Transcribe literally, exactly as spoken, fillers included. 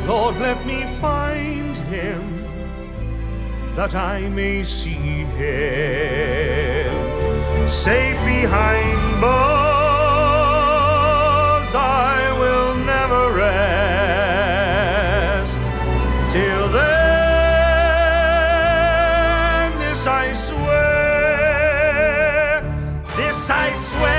Lord, let me find him, that I may see him safe behind bars. I will never rest till then. This I swear, this I swear.